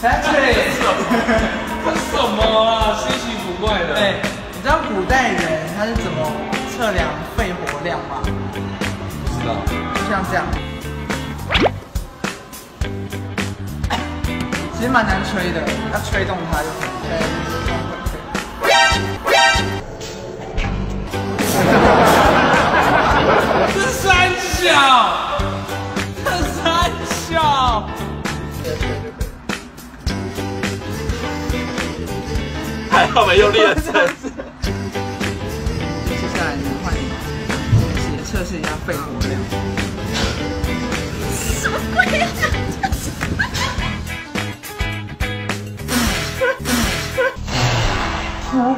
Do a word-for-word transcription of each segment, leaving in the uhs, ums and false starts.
Patrick， 什么啊？稀奇古怪的。 哎，你知道古代人他是怎么测量肺活量吗？ 不知道。 就像这样。其实蛮难吹的，要吹动它就可以。 这三小，这三小。还好没用力的测试。 接下来呢，换你也测试一下肺活量。 什么鬼啊？什么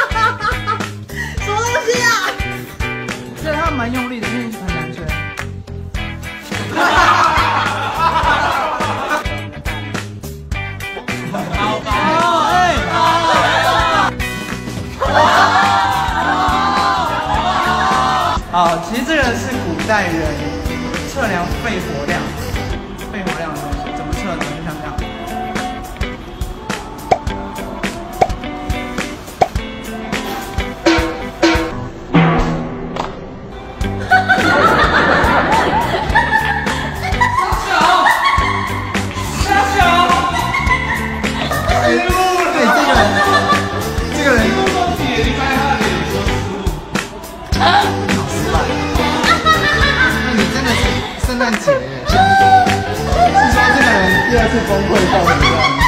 东西啊？ 我觉得他蛮用力的，因为很难吹。好吧，哎，好，其实这个是古代人测量肺活量，肺活量的东西怎么测呢？就像这样。圣诞节，是说这个人第二次崩溃到什么样？